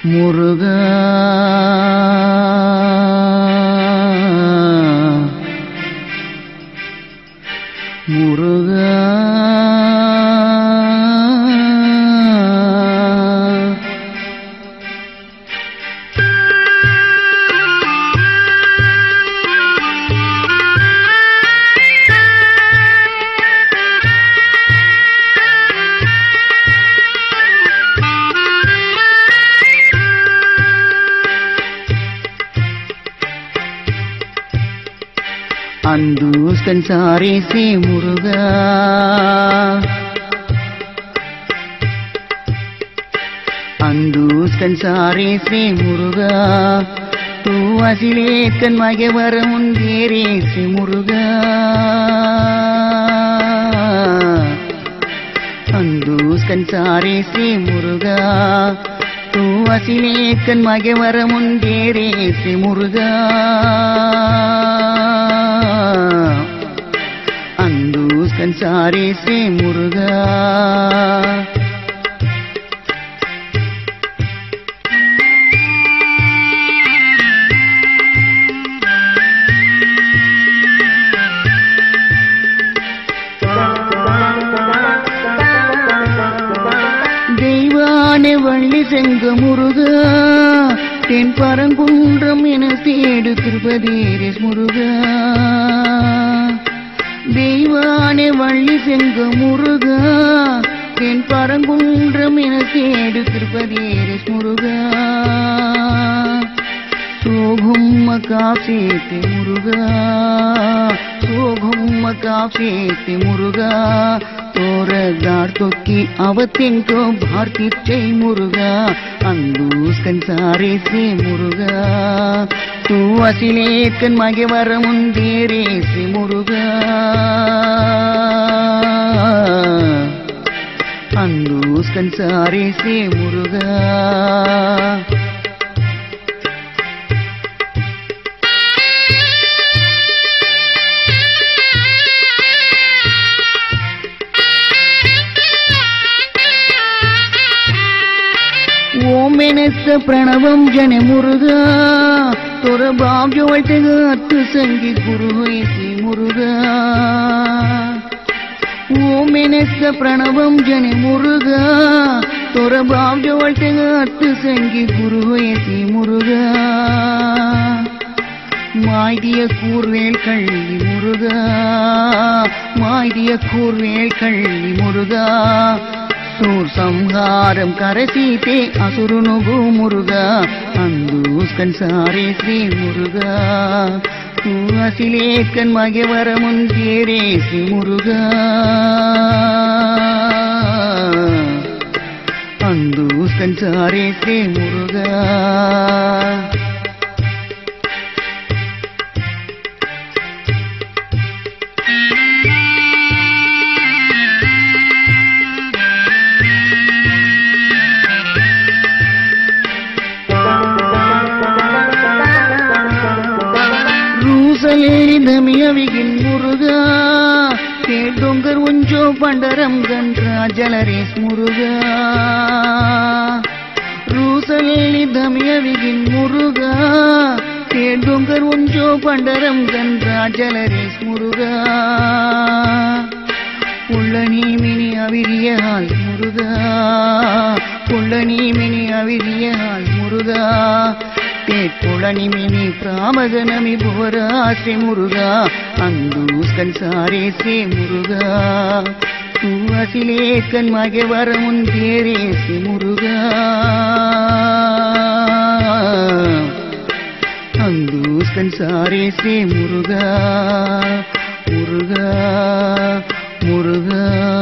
முருகா முருகா அந்தூஸ்கன் சாரே ஸ்ரீ முருகா அந்தூஸ்கன் சாரே ஸ்ரீ முருகா தூ அசிலேக்கன் மகவர முந்தேரே ஸ்ரீ முருகா அந்தூஸ்கன் சாரே ஸ்ரீ முருகா தூ அசிலேக்கன் மகவர முந்தேரே ஸ்ரீ முருகா அந்தூஸ்கன் சாரே ஸ்ரீ முருகா தெய்வானே வள்ளி செங்க முருகா தென் பரங்குன்றம் என தேடு திருப்பதீரே முருகா தெய்வானே வள்ளி செங்க முருகா தென் பரங்குன்றம் என தேடு திருப்பதீரே முருகா சோகம் காசேத்தி முருகா சோகம் காசேத்தி முருகா தோரதார் தொக்கி அவத்தின்கோ பார்த்திச்சை முருகா அந்தூஸ்கன் சாரே ஸ்ரீ முருகா தூ அசிலேக்கன் மகவர முந்தேரே ஸ்ரீ முருகா அந்தூஸ்கன் சாரே ஸ்ரீ முருகா ஓம் எனத்த பிரணவம் ஜன முருகா தோர பாவ்யோழ்த்தக அத்து சங்கி குருவை ஸ்ரீ முருகா ஓம் எனத்த பிரணவம் ஜன முருகா தோர பாவ்யோழ்த்தக அத்து சங்கி குருவை ஸ்ரீ முருகா மாய்திய கூர்வேல் கள்ளி முருகா மாய்திய கூர்வேல் கள்ளி முருகா சூர் சம்ஹாரம் கரசீதே அசுருனுகு முருகா அந்தூஸ்கன் சாரே ஸ்ரீ முருகா தூ அசிலேக்கன் மகவர முந்தேரே ஸ்ரீ முருகா அந்தூஸ்கன் சாரே ஸ்ரீ முருகா தமியவிகின் முருகா கேடொங்கர் உஞ்சோ பண்டரம் கன்றா ஜலரேஸ் முருகா ரூசலேலி தமியவிகின் முருகா கேடொங்கர் உஞ்சோ பண்டரம் கன்றா ஜலரேஸ் முருகா புள்ளனி மினி அவிரியஹால் முருகா புள்ளனி மினி அவிரியஹால் முருகா தேட்புளனி மினி பிராமகனமி புவரா ஸ்ரீ முருகா அந்தூஸ்கன் சாரே ஸ்ரீ முருகா தூ அசிலேக்கன் மகவர முந்தேரே ஸ்ரீ முருகா அந்தூஸ்கன் சாரே ஸ்ரீ முருகா முருகா முருகா